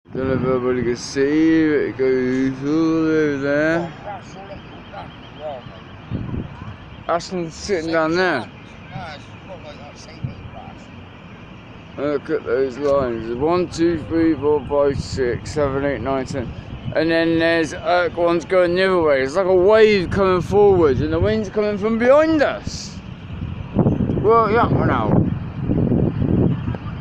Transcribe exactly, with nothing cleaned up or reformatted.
Don't know if everybody can see, it goes all over there. That's them sitting down there. Look at those lines. One, two, three, four, five, six, seven, eight, nine, ten. And then there's uh, ones going the other way. It's like a wave coming forward and the wind's coming from behind us. Well, yeah, now.